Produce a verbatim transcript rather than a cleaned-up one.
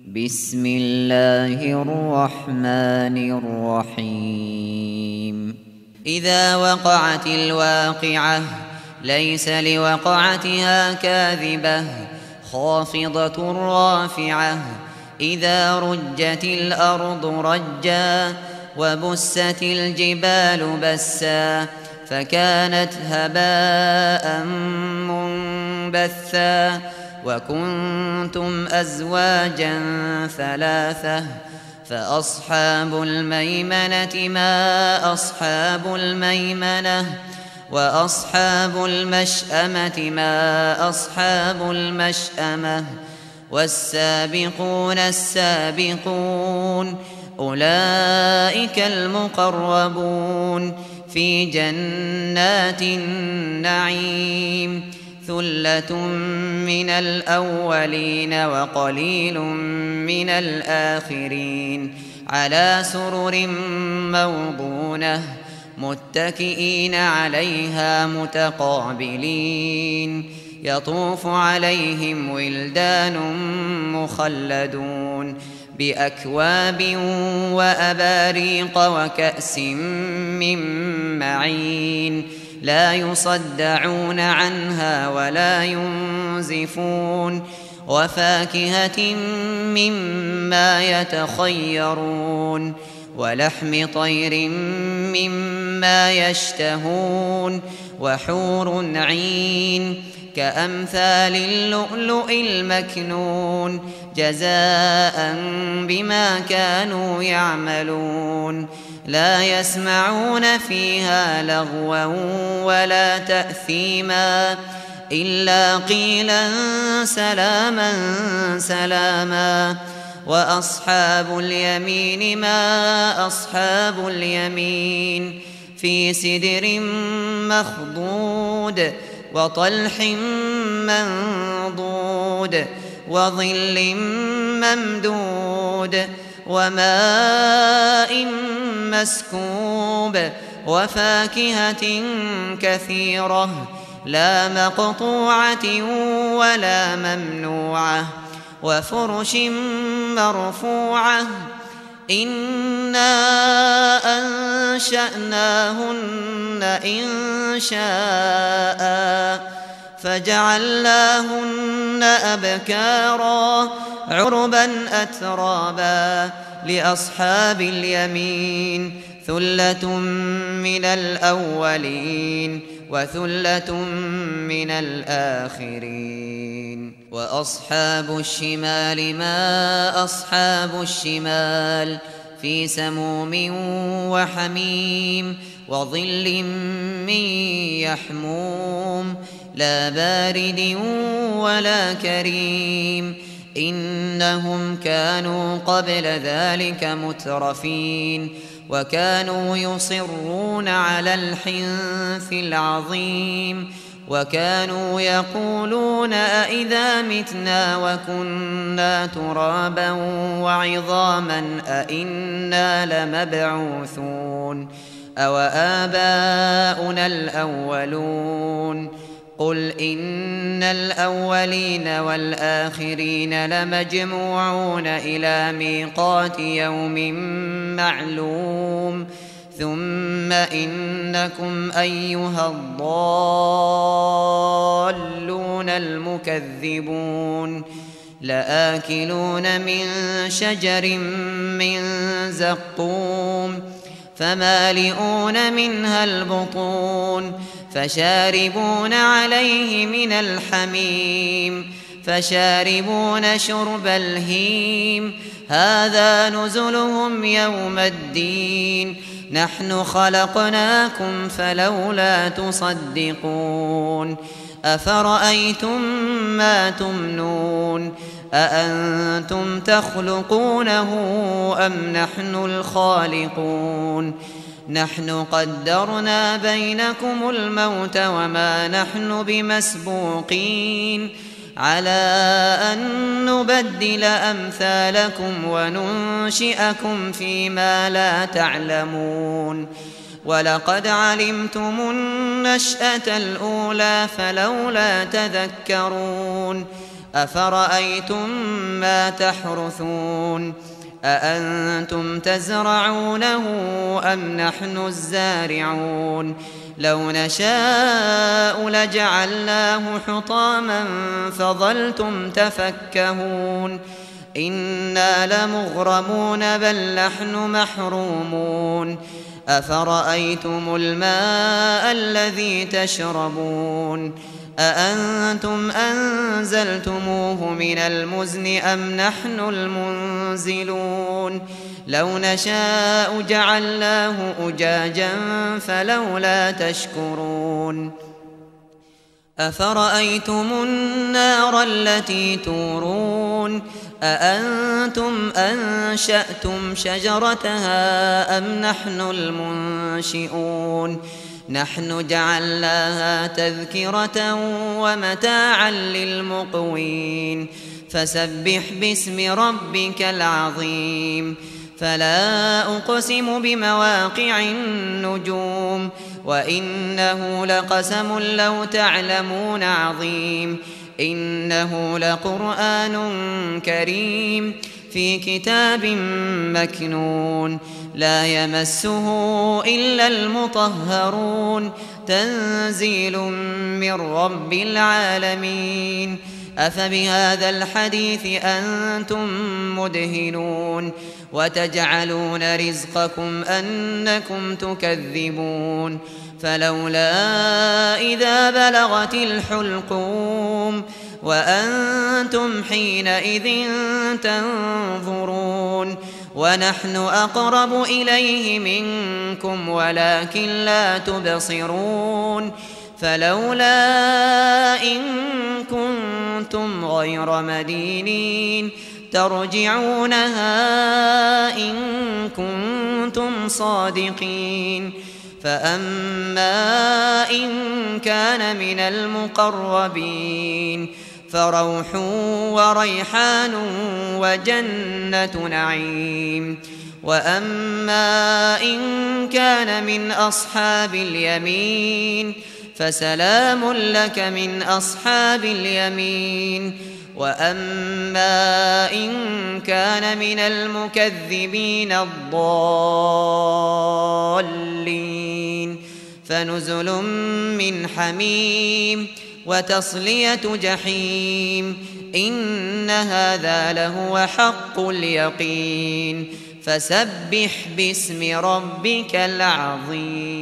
بسم الله الرحمن الرحيم إذا وقعت الواقعة ليس لوقعتها كاذبة خافضة رافعة إذا رجت الأرض رجا وبست الجبال بسا فكانت هباء منبثا وكنتم أزواجا ثلاثة فأصحاب الميمنة ما أصحاب الميمنة وأصحاب المشأمة ما أصحاب المشأمة والسابقون السابقون أولئك المقربون في جنات النعيم ثلة من الأولين وقليل من الآخرين على سرر موضونة متكئين عليها متقابلين يطوف عليهم ولدان مخلدون بأكواب وأباريق وكأس من معين لا يصدعون عنها ولا ينزفون وفاكهة مما يتخيرون ولحم طير مما يشتهون وحور عين كأمثال اللؤلؤ المكنون جزاء بما كانوا يعملون لا يسمعون فيها لغوا ولا تأثيما إلا قيلا سلاما سلاما وأصحاب اليمين ما أصحاب اليمين في سدر مخضود وطلح منضود وظل ممدود وماء مسكوب وفاكهة كثيرة لا مقطوعة ولا ممنوعة وفرش مرفوعة إنا أنشأناهن إنشاء فجعلناهن أبكارا عربا أترابا لأصحاب اليمين ثلة من الأولين وثلة من الآخرين وأصحاب الشمال ما أصحاب الشمال في سموم وحميم وظل من يحموم لا بارد ولا كريم إنهم كانوا قبل ذلك مترفين وكانوا يصرون على الحنث العظيم وكانوا يقولون أئذا متنا وكنا ترابا وعظاما أئنا لمبعوثون أو آباؤنا الأولون قل إن الأولين والآخرين لمجموعون إلى ميقات يوم معلوم ثم إنكم أيها الضالون المكذبون لآكلون من شجر من زقوم فمالئون منها البطون فشاربون عليه من الحميم فشاربون شرب الهيم هذا نزلهم يوم الدين نحن خلقناكم فلولا تصدقون أفرأيتم ما تمنون أأنتم تخلقونه أم نحن الخالقون نحن قدرنا بينكم الموت وما نحن بمسبوقين على أن نبدل أمثالكم وننشئكم فيما لا تعلمون ولقد علمتم النشأة الأولى فلولا تذكرون أفرأيتم ما تحرثون أأنتم تزرعونه أم نحن الزارعون لو نشاء لجعلناه حطاما فظلتم تفكهون إنا لمغرمون بل نحن محرومون أفرأيتم الماء الذي تشربون أأنتم أنزلتموه من المزن أم نحن المنزلون لو نشاء جعلناه أجاجا فلولا تشكرون أفرأيتم النار التي تورون أأنتم أنشأتم شجرتها أم نحن المنشئون نحن جعلناها تذكرة ومتاعا للمقوين فسبح باسم ربك العظيم فلا أقسم بمواقع النجوم وإنه لقسم لو تعلمون عظيم إنه لقرآن كريم في كتاب مكنون لا يمسه إلا المطهرون تنزيل من رب العالمين أفبهذا الحديث أنتم مدهنون وتجعلون رزقكم أنكم تكذبون فلولا إذا بلغت الحلقوم وأنتم حينئذ تنظرون ونحن أقرب إليه منكم ولكن لا تبصرون فلولا إن كنتم غير مدينين ترجعونها إن كنتم صادقين فأما إن كان من المقربين فروح وريحان وجنة نعيم وأما إن كان من أصحاب اليمين فسلام لك من أصحاب اليمين وأما إن كان من المكذبين الضالين فنزل من حميم وتصلية جحيم إن هذا لهو حق اليقين فسبح باسم ربك العظيم.